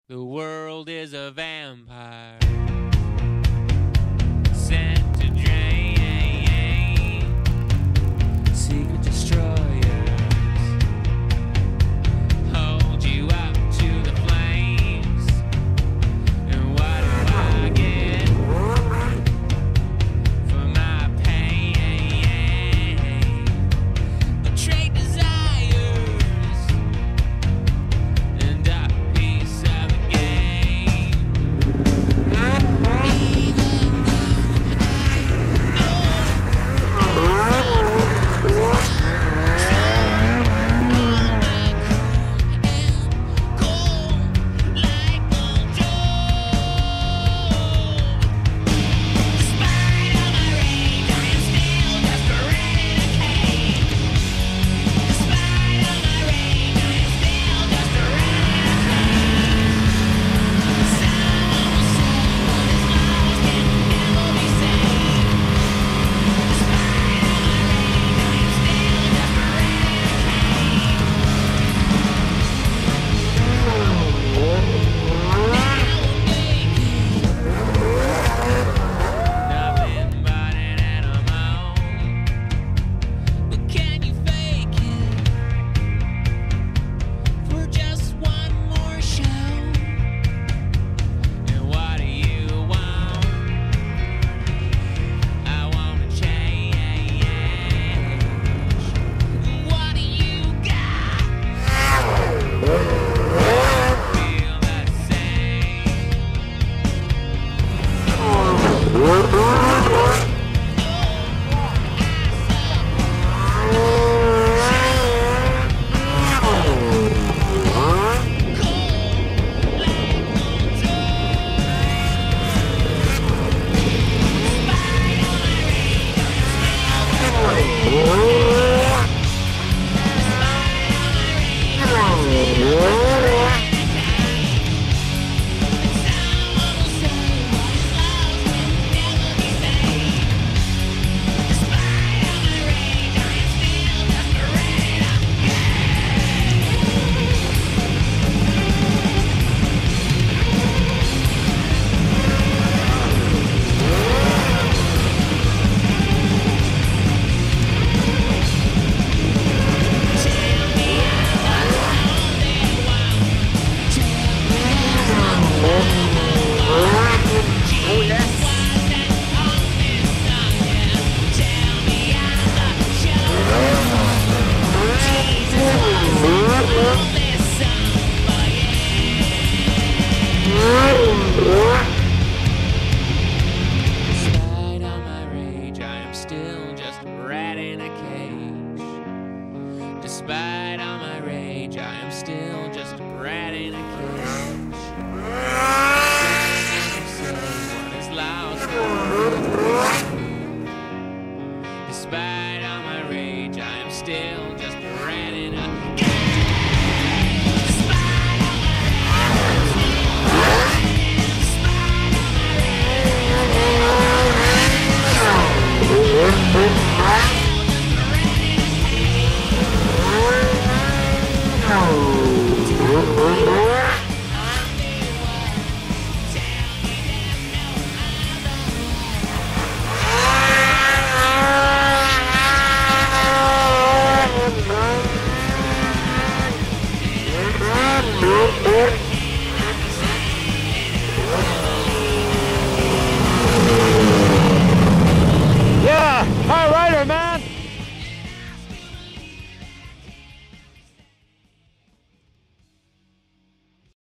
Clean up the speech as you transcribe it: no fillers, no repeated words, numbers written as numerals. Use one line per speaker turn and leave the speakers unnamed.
The world is a vampire sent to drain secret destroyers, hold you up to the flames. And what do I get for my pain? Betrayed desires and a piece of the game. Nothing but an animal, but can you fake it for just one more show? And what do you want? I wanna change. What do you got? Feel the same.
Yeah.